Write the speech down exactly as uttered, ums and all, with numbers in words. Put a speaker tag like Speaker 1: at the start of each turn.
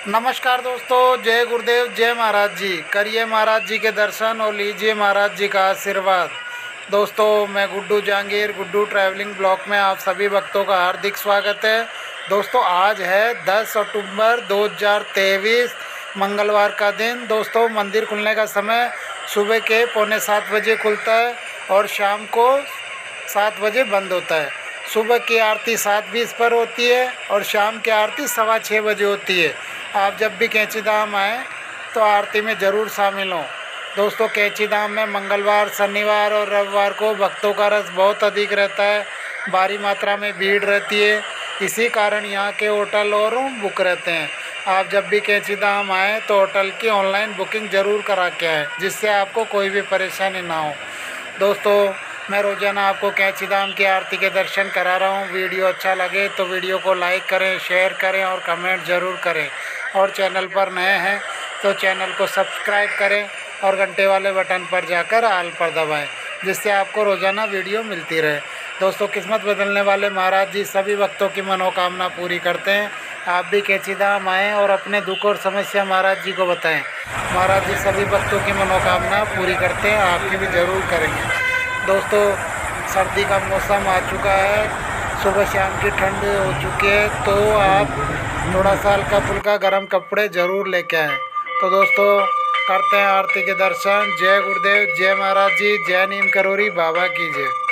Speaker 1: नमस्कार दोस्तों, जय गुरुदेव, जय महाराज जी। करिए महाराज जी के दर्शन और लीजिए महाराज जी का आशीर्वाद। दोस्तों, मैं गुड्डू जहांगीर, गुड्डू ट्रैवलिंग ब्लॉग में आप सभी भक्तों का हार्दिक स्वागत है। दोस्तों, आज है दस अक्टूबर दो हज़ार तेईस, मंगलवार का दिन। दोस्तों, मंदिर खुलने का समय सुबह के पौने सात बजे खुलता है और शाम को सात बजे बंद होता है। सुबह की आरती सात बीस पर होती है और शाम की आरती सवा छः बजे होती है। आप जब भी कैंची धाम आएँ तो आरती में ज़रूर शामिल हों। दोस्तों, कैंची धाम में मंगलवार, शनिवार और रविवार को भक्तों का रस बहुत अधिक रहता है। भारी मात्रा में भीड़ रहती है, इसी कारण यहाँ के होटल और रूम बुक रहते हैं। आप जब भी कैंची धाम आएँ तो होटल की ऑनलाइन बुकिंग ज़रूर करा के आएँ, जिससे आपको कोई भी परेशानी ना हो। दोस्तों, मैं रोज़ाना आपको कैंची धाम की आरती के दर्शन करा रहा हूँ। वीडियो अच्छा लगे तो वीडियो को लाइक करें, शेयर करें और कमेंट ज़रूर करें। और चैनल पर नए हैं तो चैनल को सब्सक्राइब करें और घंटे वाले बटन पर जाकर आल पर दबाएं, जिससे आपको रोज़ाना वीडियो मिलती रहे। दोस्तों, किस्मत बदलने वाले महाराज जी सभी भक्तों की मनोकामना पूरी करते हैं। आप भी कैंची धाम आएँ और अपने दुख और समस्या महाराज जी को बताएं। महाराज जी सभी भक्तों की मनोकामना पूरी करते हैं, आपकी भी ज़रूर करेंगे। दोस्तों, सर्दी का मौसम आ चुका है, सुबह शाम की ठंड हो चुकी है, तो आप थोड़ा सा हल्का फुल्का गर्म कपड़े ज़रूर लेके आएँ। तो दोस्तों, करते हैं आरती के दर्शन। जय गुरुदेव, जय महाराज जी, जय नीम करोरी बाबा की जय।